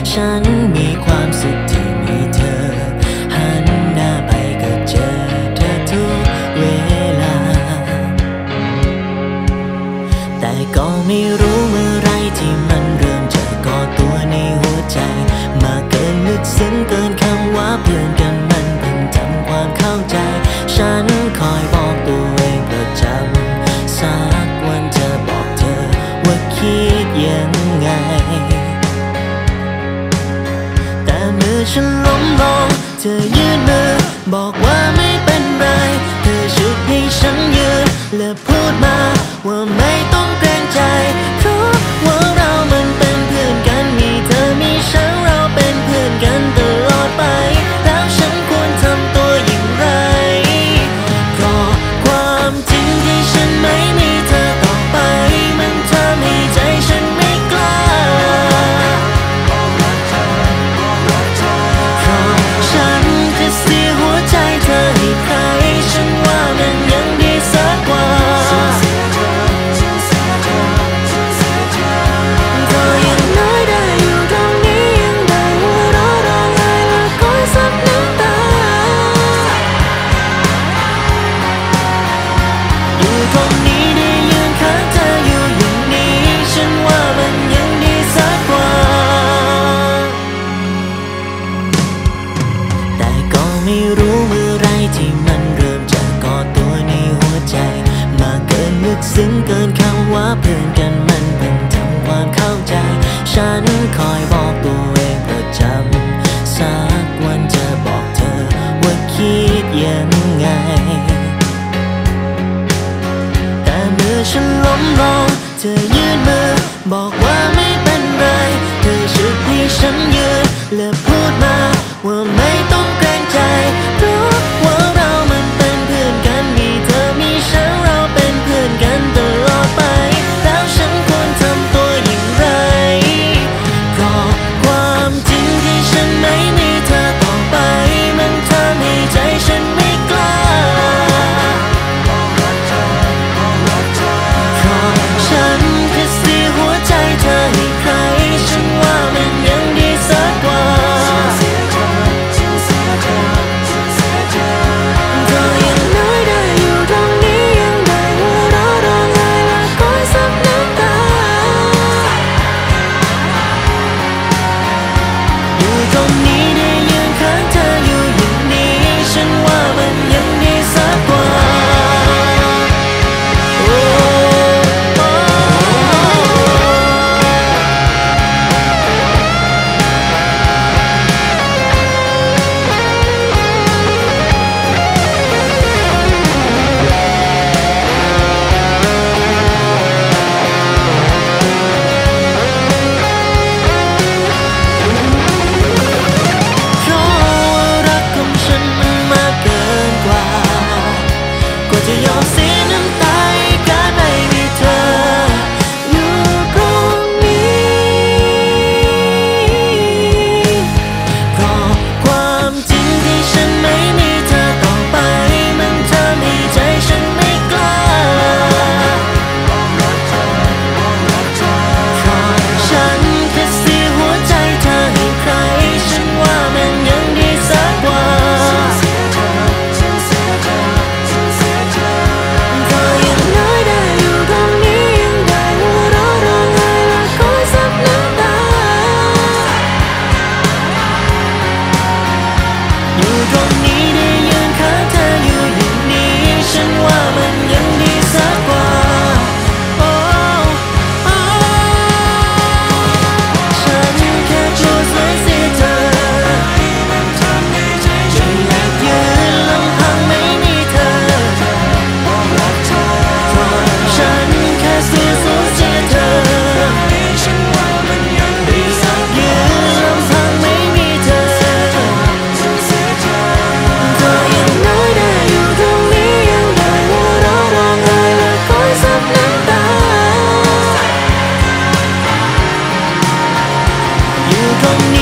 ฉันมีความสุขที่มีเธอหันหน้าไปก็เจอเธอทุกเวลาแต่ก็ไม่รู้เมื่อไรที่มันเริ่มจะก่อตัวในหัวใจมากเกินลึกซึ้งเกินคำว่าเพื่อนกันมันเพิ่งทำความเข้าใจฉันคอยบอกตัวเองประจำสักวันจะบอกเธอว่าคิดยังไงแต่เมื่อฉันล้มลงเธอยื่นมือบอกว่าไม่เป็นไรเธอฉุดให้ฉันยืนและพูดมาว่าไม่ต้องเกรงใจเพราะว่าเรามันเป็นเพื่อนกันมีเธอมีฉันเราเป็นเพื่อนกันตลอดไปแล้วฉันควรทำตัวอย่างไรเพราะความจริงที่ฉันไม่มีเธอต่อไปมันทำให้ใจฉันไม่กล้าเพราะฉันจะเสียหัวใจเธอให้ใครฉันว่ามันยังดีสักกว่าก็ยังน้อยได้อยู่ตรงนี้ยังได้หัวเราะร้องไห้และคอยซับน้ำตาอยู่ตรงนี้ได้ยืนข้างเธออยู่อย่างนี้ฉันว่ามันยังดีสักกว่าแต่ก็ไม่รู้เมื่อไรที่มันเริ่มจะก่อตัวในหัวใจมากเกินลึกซึ้งเกินคำว่าเพื่อนกันมันเพิ่งทำความเข้าใจฉันคอยบอกตัวเองประจำสักวันจะบอกเธอว่าคิดยังไงแต่เมื่อฉันล้มลงเธอยื่นมือบอกว่าไม่เป็นไรเธอฉุดให้ฉันยืนและพูดมาว่าไม่ต้องเกรงใจเพราะว่าเรามันเป็นเพื่อนกันมีเธอมีฉันเราเป็นเพื่อนกันตลอดไปแล้วฉันควรทำตัวอย่างไรเพราะความจริงที่ฉันไม่มีเธอต่อไปมันทำให้ใจฉันไม่กล้าเพราะฉันแค่เสียหัวใจเธอให้ใครฉันว่ามันยังดีสักกว่าก็ยังน้อยได้อยู่ตรงนี้ยังได้หัวเราะร้องไห้และคอยซับน้ำตาอยู่ตรงนี้ได้ยืนข้างเธออยู่อย่างนี้ฉันว่ามันยังดีสักกว่าจะยอมเสียน้ำตาให้การไม่มีเธออยู่ตรงนี้เพราะความจริงที่ฉันไม่มีเธอต่อไปมันทำให้ใจฉันไม่กล้าเพราะฉันแค่เสียหัวใจเธอให้ใครฉันว่ามันยังดีสักกว่าก็ยังน้อยได้อยู่ตรงนี้ยังได้หัวเราะร้องไห้และคอยซับน้ำตาอยู่ตรงนี้ได้ยืนข้างเธออยู่อย่างนี้ฉันว่ามันยังดีสักกว่าโอ้โอ้ฉันแค่กลัวสูญเสียเธอจะอยากยืนลำพังไม่มีเธอเพราะฉันแค่สูญเสียเธอฉันว่ามันยังดีสักยืนลำพังไม่มีเธอก็ยังน้อยได้อยู่ตรงนี้ยังได้หัวเราะร้องไห้และคอยซับน้ำตาอยู่ตรงนี้